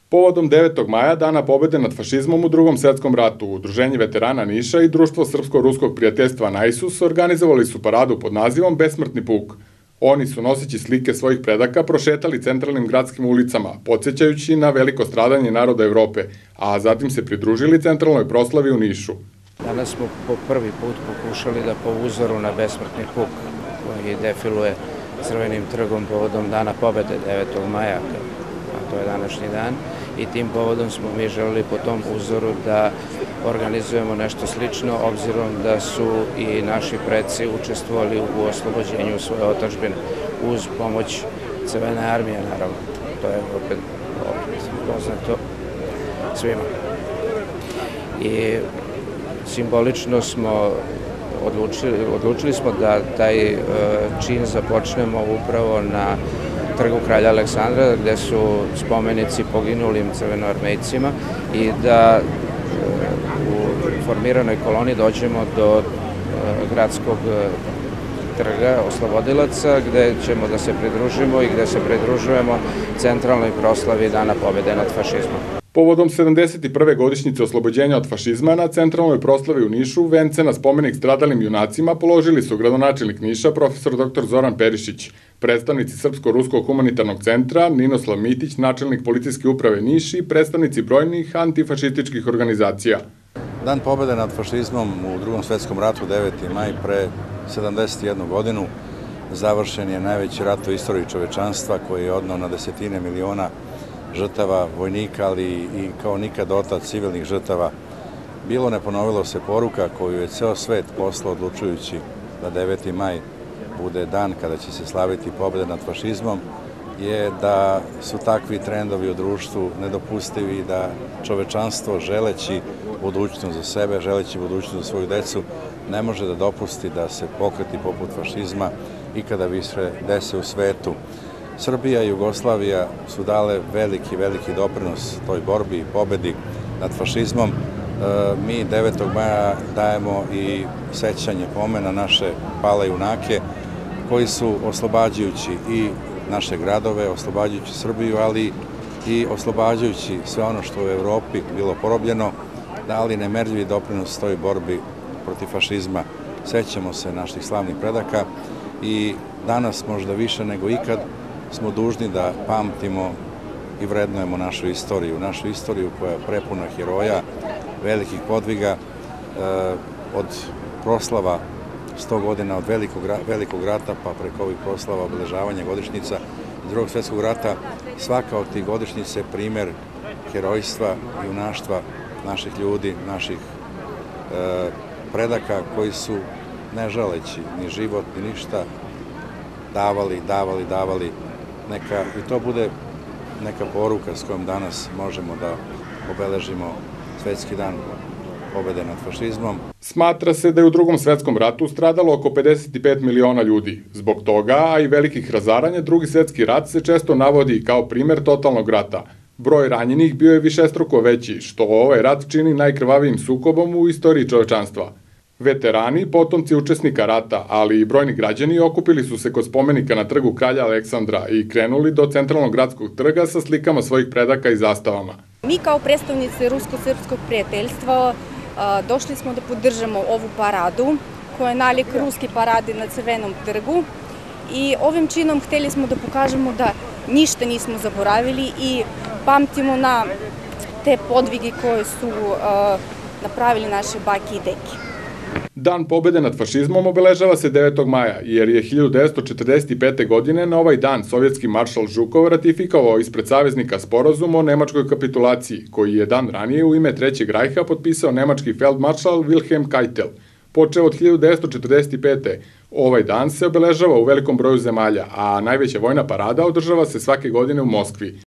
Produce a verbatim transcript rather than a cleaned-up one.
Povodom devetog maja, Dana pobede nad fašizmom u Drugom svetskom ratu, Udruženje veterana Niša i Društvo srpsko-ruskog prijateljstva Naisus organizovali su paradu pod nazivom Besmrtni puk. Oni su, noseći slike svojih predaka, prošetali centralnim gradskim ulicama, podsjećajući na veliko stradanje naroda Evrope, a zatim se pridružili centralnoj proslavi u Nišu. Danas smo po prvi put pokušali da po uzoru na Besmrtni puk koji defiluje Crvenim trgom povodom Dana pobede devetog maja, a to je današnji dan, i tim povodom smo mi želeli po tom uzoru da organizujemo nešto slično, obzirom da su i naši preci učestvovali u oslobođenju svoje otadžbine uz pomoć Crvene armije, naravno. To je opet poznato svima. I simbolično smo odlučili, odlučili smo da taj čin započnemo upravo na Trgu kralja Aleksandra, gde su spomenici poginulim crvenoarmejcima, i da u formiranoj koloni dođemo do gradskog trga Oslobodilaca, gde ćemo da se pridružimo i gde se pridružujemo centralnoj proslavi Dana pobede nad fašizmom. Povodom sedamdeset prve godišnjice oslobođenja od fašizma na centralnoj proslavi u Nišu vence na spomenik stradalim junacima položili su gradonačelnik Niša, profesor doktor Zoran Perišić, predstavnici Srpsko-ruskog humanitarnog centra, Ninoslav Mitić, načelnik policijske uprave Niš i predstavnici brojnih antifašističkih organizacija. Dan pobede nad fašizmom u Drugom svetskom ratu, deveti maj, pre sedamdeset jednu godinu, završen je najveći rat u istoriji čovečanstva koji je odneo na desetine miliona žrtava vojnika, ali i kao nikad otac civilnih žrtava. Bilo ne ponovilo se poruka koju je ceo svet poslao odlučujući da deveti maj bude dan kada će se slaviti pobjeda nad fašizmom, je da su takvi trendovi u društvu nedopustivi, da čovečanstvo želeći budućnost za sebe, želeći budućnost za svoju decu, ne može da dopusti da se pokreti poput fašizma ikada više dese u svetu. Srbija i Jugoslavija su dale veliki, veliki doprinos toj borbi i pobedi nad fašizmom. Mi devetog maja dajemo i sećanje pomena naše pale junake koji su oslobađajući i naše gradove, oslobađajući Srbiju, ali i oslobađajući sve ono što u Evropi bilo porobljeno, dali nemerljivi doprinos toj borbi protiv fašizma. Sećamo se naših slavnih predaka i danas možda više nego ikad smo dužni da pamtimo i vrednujemo našu istoriju, našu istoriju koja je prepuna heroja, velikih podviga, od proslava sto godina od velikog rata pa preko ovih proslava obeležavanja godišnjica Drugog svjetskog rata. Svaka od tih godišnjica je primer herojstva i junaštva naših ljudi, naših predaka koji su, ne želeći ni život ni ništa, davali, davali, davali. Neka i to bude neka poruka s kojom danas možemo da obeležimo Svetski dan pobede nad fašizmom. Smatra se da je u Drugom svetskom ratu stradalo oko pedeset pet miliona ljudi. Zbog toga, a i velikih razaranja, Drugi svetski rat se često navodi kao primer totalnog rata. Broj ranjenih bio je višestruko veći, što ovaj rat čini najkrvavijim sukobom u istoriji čovečanstva. Veterani, potomci učesnika rata, ali i brojni građani okupili su se kod spomenika na Trgu kralja Aleksandra i krenuli do centralnog gradskog trga sa slikama svojih predaka i zastavama. Mi kao predstavnici Rusko-srpskog prijateljstva došli smo da podržamo ovu paradu, koja je nalik ruske parade na Crvenom trgu, i ovim činom hteli smo da pokažemo da ništa nismo zaboravili i pamtimo na te podvige koje su napravili naše bake i deke. Dan pobede nad fašizmom obeležava se devetog maja, jer je hiljadu devetsto četrdeset pete. godine na ovaj dan sovjetski maršal Žukov ratifikovao ispred saveznika sporazum o nemačkoj kapitulaciji, koji je dan ranije u ime Trećeg rajha potpisao nemački feldmaršal Wilhelm Keitel. Počeo od hiljadu devetsto četrdeset pete. ovaj dan se obeležava u velikom broju zemalja, a najveća vojna parada održava se svake godine u Moskvi.